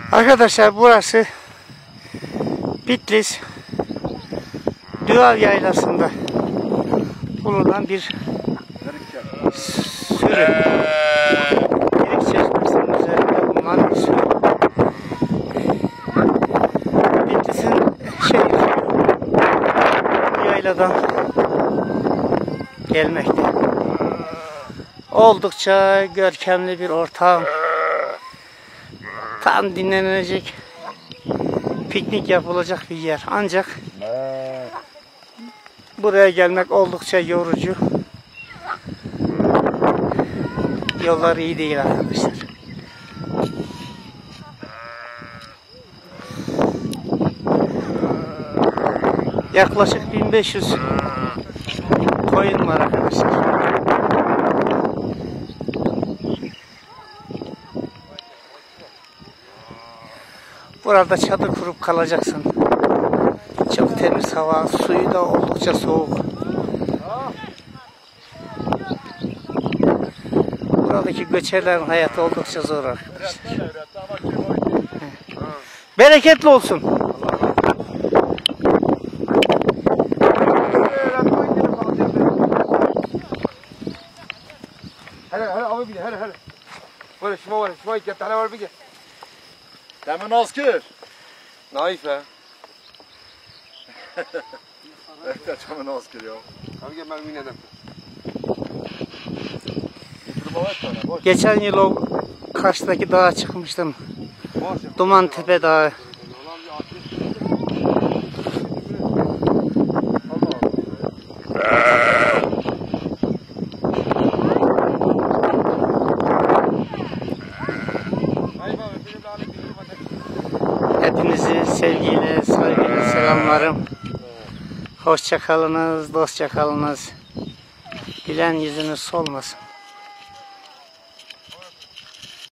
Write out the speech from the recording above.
Arkadaşlar burası Bitlis Düğal Yaylası'nda bulunan bir sürü. Girik Çeşmesi'nin üzerinde bulunan bir sürü. Bitlis'in yayladan gelmekte. Oldukça görkemli bir ortam. Tam dinlenilecek, piknik yapılacak bir yer. Ancak buraya gelmek oldukça yorucu. Yollar iyi değil arkadaşlar. Yaklaşık 1500 koyun var arkadaşlar. Burada çadır kurup kalacaksın. Çok temiz hava, suyu da oldukça soğuk. Buradaki göçerlerin hayatı oldukça zor arkadaşlar. Bereketli olsun. Demin asker. Naif he. Evet, demin asker ya. Geçen yıl o karşıdaki dağa çıkmıştım. Duman Tepe Dağı. Hepinizi sevgiyle, saygıyla selamlarım. Hoşça kalınız, dostça kalınız. Gülen yüzünüz solmasın.